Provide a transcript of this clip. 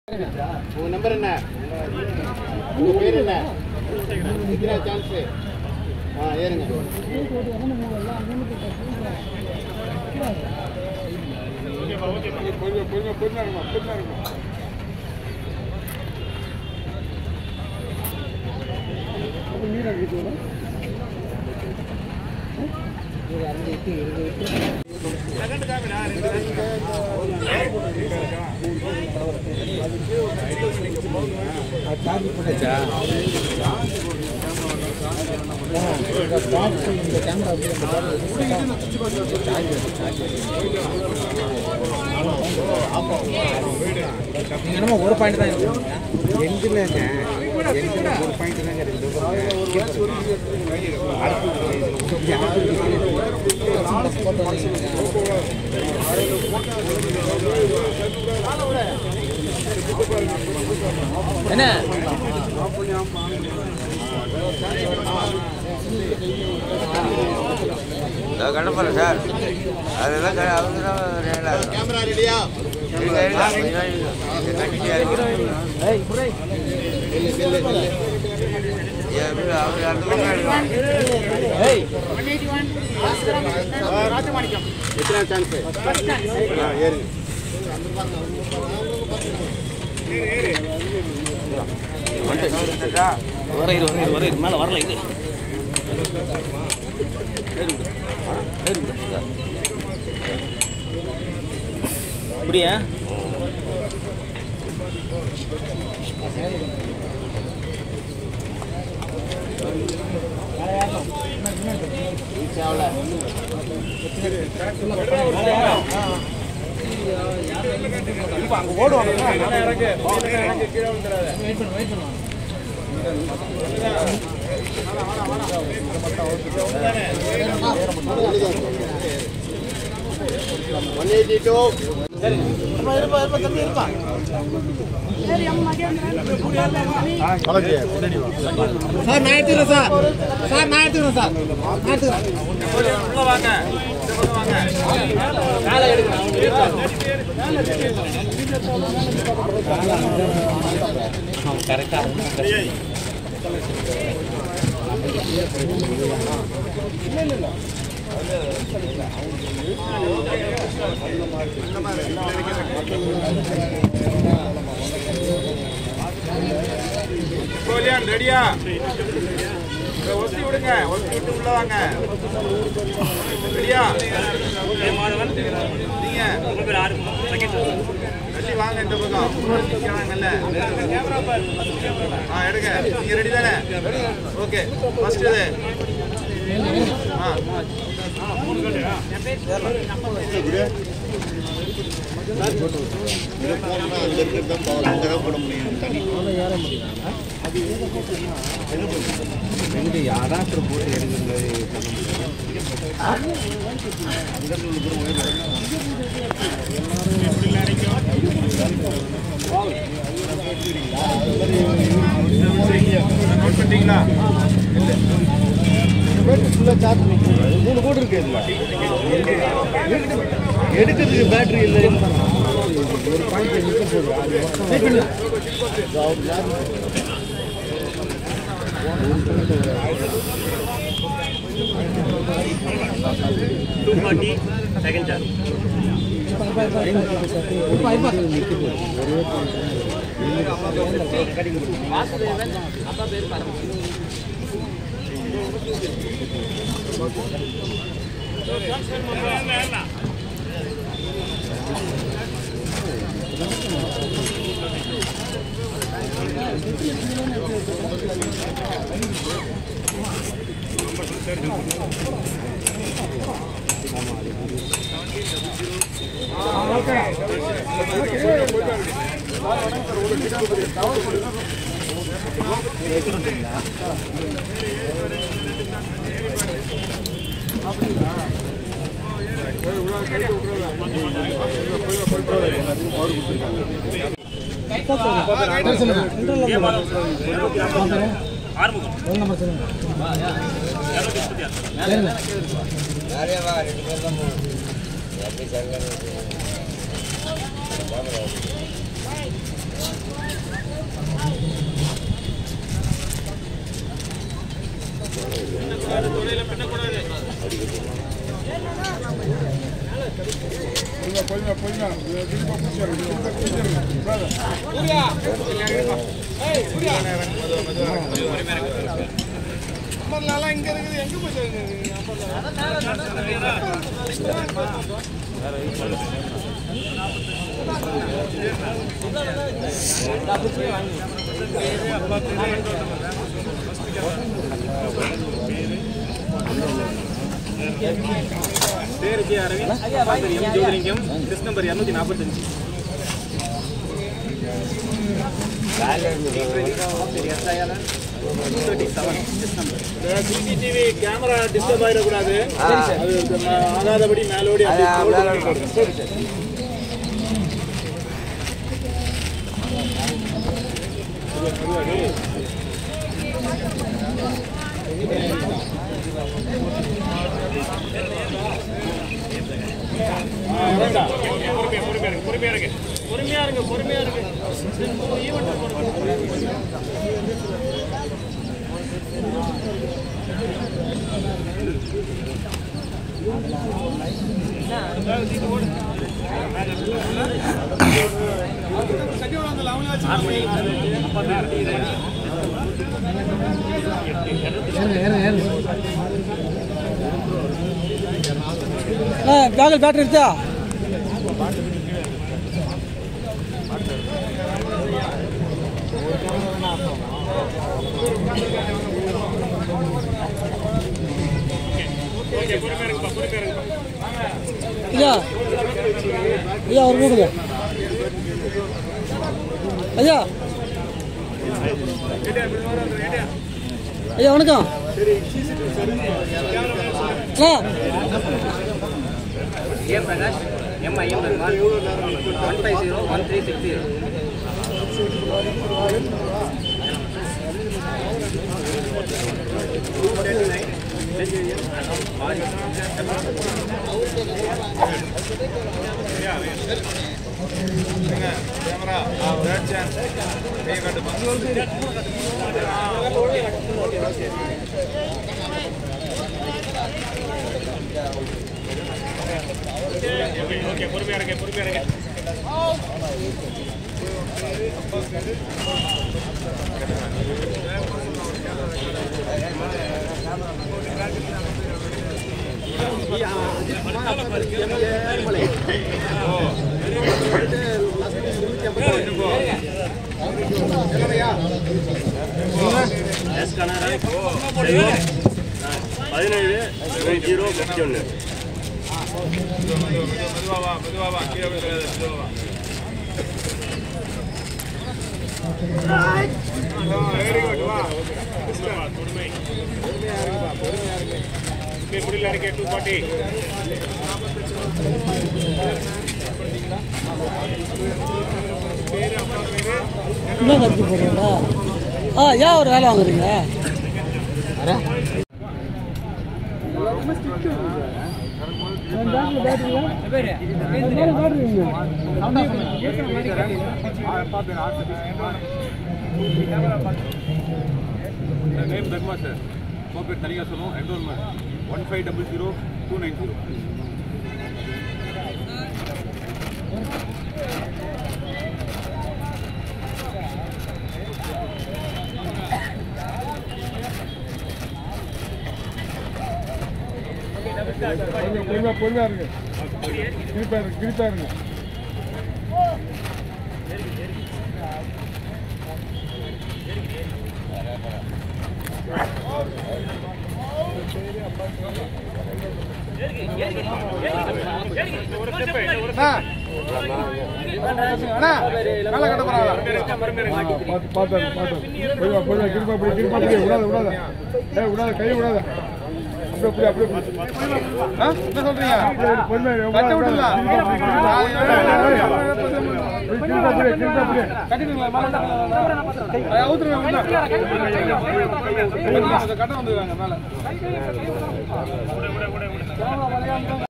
உங்க நம்பர் என்ன? உங்க பேர் என்ன? எத்தனை சான்ஸ்? ஏறுங்க. ஒரு பாயிண்ட் தான் எங்கில் ஒரு பாயிண்ட் தாங்க என்ன கண்டப்பல சார் அதெல்லாம் கேமரா ரெடியா? எத்தனை சான்ஸ்? ஏறுங்க. வர மேல வரல இது அப்படியா? சார் நான் எடுத்துக்கிறேன் சார் நான் எடுத்துக்கிறேன் சார் ரெடியா? ஒத்தி விடுங்க, ஒத்தி விட்டு உள்ள வாங்க. ரெடியா? நீங்க கட்டி வாங்க இந்த பக்கம். எடுங்க. நீங்க ரெடி தானே? ஓகே. ஃபர்ஸ்ட் இது. யாராச்சும் போட்டு எடுக்கிறது மூணு கோடு இருக்கு எடுக்கிறதுக்கு பேட்டரி இல்லை ஒரு பாயிண்ட் நிற்க பேர் K Aravind M Jothilingam this number 245 CCTV camera disturb ஆயிடக்கூடாது ஆகாதபடி மேலோடி சரி சரி பொறுமையா இருக்கு பேக்கல் பேட்டரி இருக்கா ஐயா ஐயா ஒரு கூடுங்க ஐயா ஐயா வணக்கம் கேமரா ஓகே பொறுமையா இருங்க என்ன கருத்து போடுறீங்களா? ஏன் ஒரு வேலை வாங்குறீங்க? நேம் தர்மா சார் கோபேட் தனியாக சொல்லுவோம் என்ரோல்மெண்ட் 1500-290. பொறுமையா இருக்கு கிரிப்பா இருங்க கை விடாத அப்படியே என்ன சொல்றீங்க கட்ட வந்துருக்காங்க மேல